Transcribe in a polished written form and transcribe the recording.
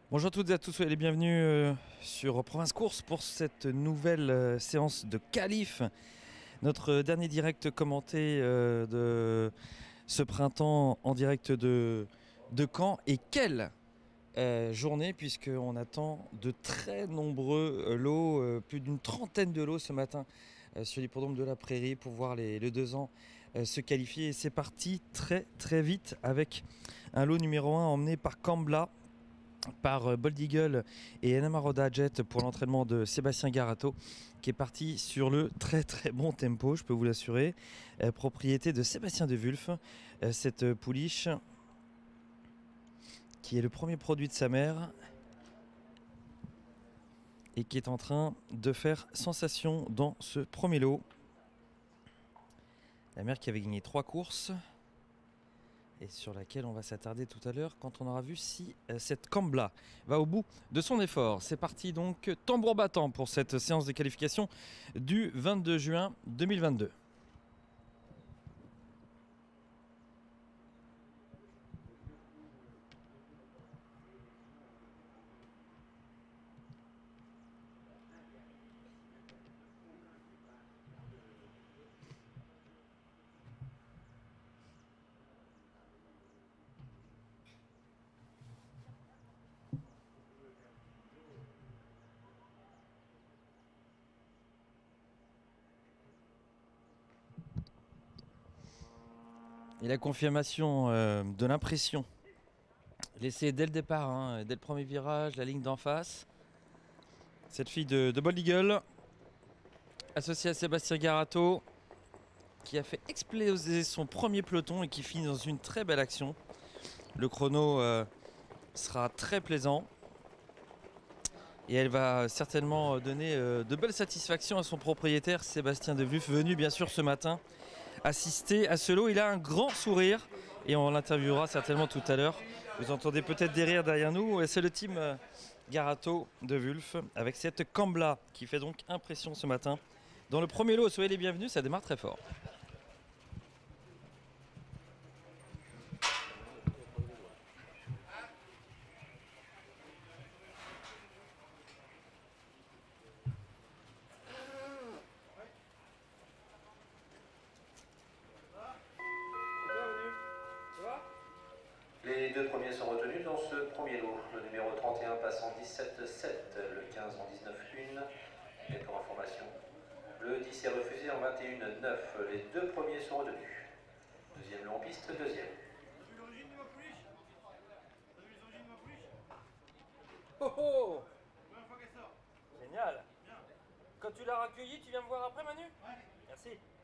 Bonjour à toutes et à tous, soyez les bienvenus sur Province Course pour cette nouvelle séance de qualif. Notre dernier direct commenté de ce printemps en direct de Caen. Et quelle journée, puisqu'on attend de très nombreux lots, plus d'une trentaine de lots ce matin sur l'hippodrome de la Prairie pour voir les 2 ans se qualifier. Et c'est parti très très vite avec un lot numéro 1 emmené par Cambla, par Bold Eagle et Enamaroda Jet pour l'entraînement de Sébastien Garato, qui est parti sur le très très bon tempo, je peux vous l'assurer. Propriété de Sébastien de Wulf, cette pouliche qui est le premier produit de sa mère et qui est en train de faire sensation dans ce premier lot. La mère qui avait gagné 3 courses et sur laquelle on va s'attarder tout à l'heure quand on aura vu si cette Cambla va au bout de son effort. C'est parti donc, tambour battant pour cette séance de qualification du 22 juin 2022. Et la confirmation de l'impression laissée dès le départ, dès le premier virage, la ligne d'en face. Cette fille de Bold Eagle, associée à Sébastien Garato, qui a fait exploser son premier peloton et qui finit dans une très belle action. Le chrono sera très plaisant. Et elle va certainement donner de belles satisfactions à son propriétaire Sébastien de Wulf, venu bien sûr ce matin assister à ce lot. Il a un grand sourire et on l'interviewera certainement tout à l'heure. Vous entendez peut-être des rires derrière nous. C'est le team Garato de Wulf avec cette Cambla qui fait donc impression ce matin. Dans le premier lot, soyez les bienvenus, ça démarre très fort. Les deux premiers sont retenus dans ce premier lot. Le numéro 31 passe en 17,7, le 15 en 19,1. Et pour information, le 10 est refusé en 21,9. Les deux premiers sont retenus. Deuxième lot en piste, deuxième. Oh oh! Génial! Quand tu l'as recueilli, tu viens me voir après, Manu? Ouais. Merci.